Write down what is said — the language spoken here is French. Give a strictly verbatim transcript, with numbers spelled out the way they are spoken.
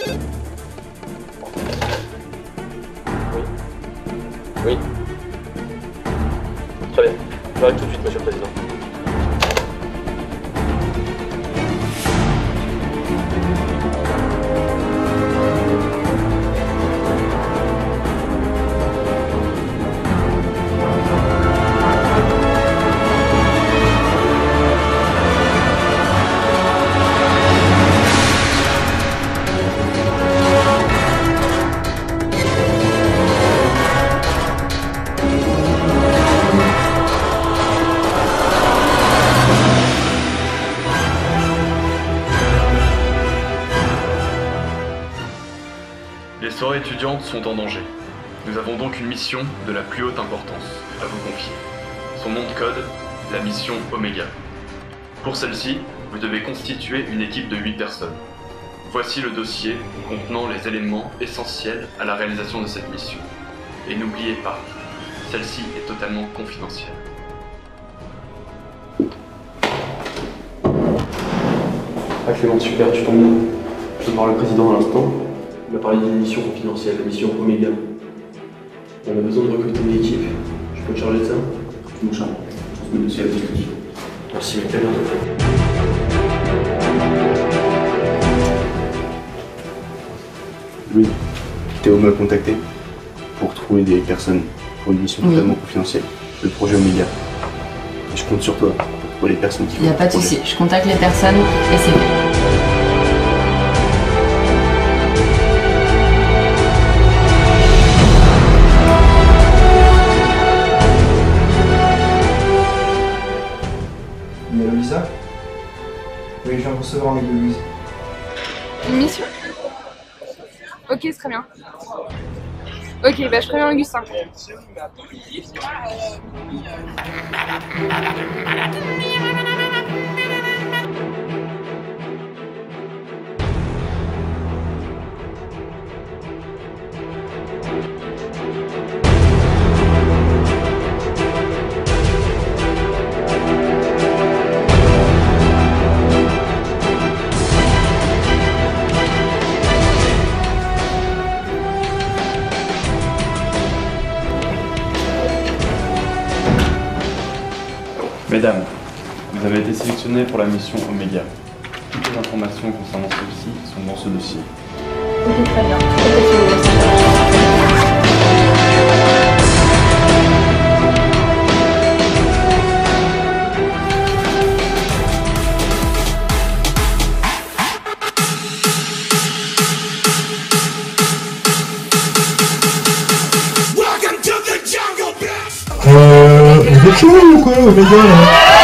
Oui. Oui. Très bien. J'arrive tout de suite, monsieur le président. Les soirées étudiantes sont en danger. Nous avons donc une mission de la plus haute importance à vous confier. Son nom de code, la mission Oméga. Pour celle-ci, vous devez constituer une équipe de huit personnes. Voici le dossier contenant les éléments essentiels à la réalisation de cette mission. Et n'oubliez pas, celle-ci est totalement confidentielle. Ah Clément, super, tu tombes bien. Je te parle le président à l'instant. Il m'a parlé d'une mission confidentielle, la mission Oméga. On a besoin de recruter une équipe. Je peux te charger de ça? Je me charge. Je me dossier à la discussion. Merci, mec, à bientôt. Oui, Théo m'a contacté pour trouver des personnes pour une mission Oui. totalement confidentielle, le projet Oméga. Et je compte sur toi pour trouver les personnes qui Il n'y a vont pas de projet. souci, je contacte les personnes et c'est fait. Mais Lisa? Oui, je viens de recevoir un mail de Louise. Une mission? Ok, c'est très bien. Ok, bah je préviens Augustin. Mesdames, vous avez été sélectionnées pour la mission Oméga. Toutes les informations concernant celle-ci sont dans ce dossier. Ok, très bien. Euh... Vous êtes chaud ou quoi, Oméga là?